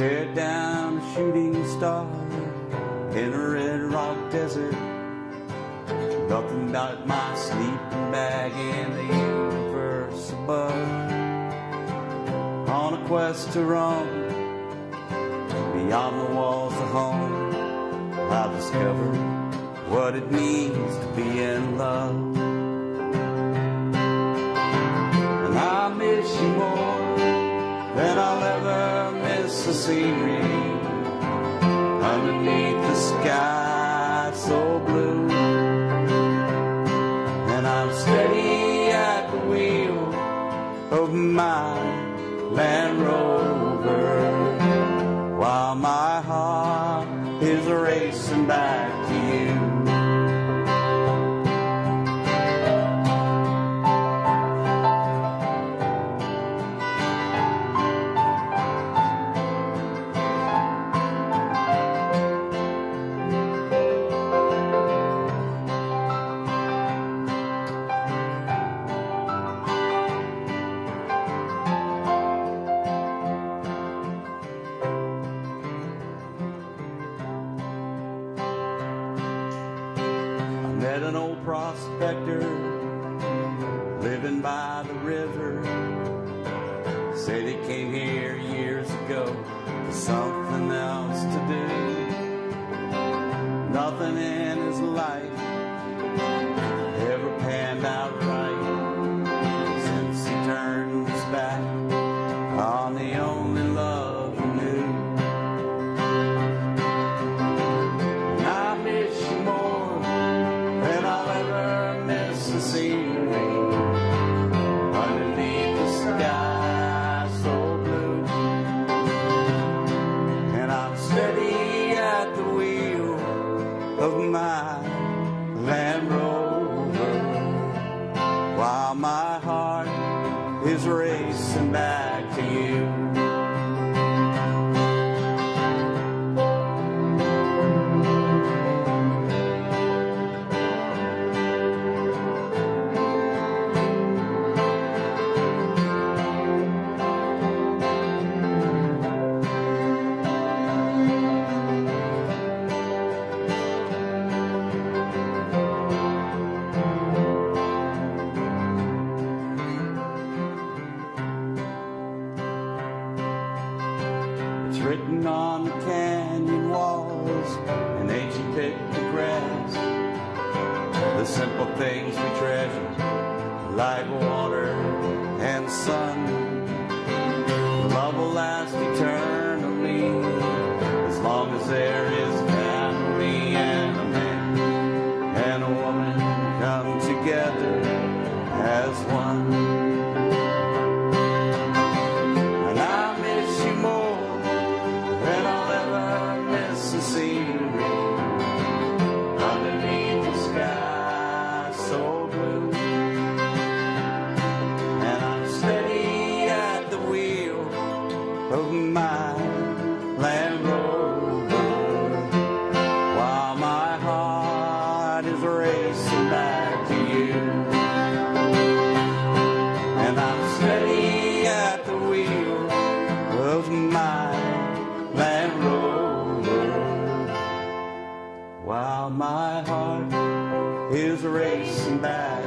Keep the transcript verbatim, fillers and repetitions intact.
Tear down a shooting star in a red rock desert. Nothing but my sleeping bag in the universe above. On a quest to roam beyond the walls of home, I've discovered what it means to be in love. And I miss you more than I'll ever miss the scenery underneath the sky so blue. And I'm steady at the wheel of my Land Rover while my heart is racing back to you. Met an old prospector living by the river. Said he came here years ago for something else to do. Nothing in his life ever panned out right since he turned his back on the only love he knew. And I miss you more than I'll ever miss the scenery underneath the sky so blue. And I'm steady at the wheel of my Land Rover while my heart is racing back to you. It's written on the canyon walls and ancient pictographs, the simple things we treasure, like water and sun. Love will last eternally as long as there is a family and a man and a woman come together as one. Scenery underneath the sky so blue. And I'm steady at the wheel of my Land Rover while my heart is racing back to you. And I'm steady at the wheel of my Land Rover while my heart is racing back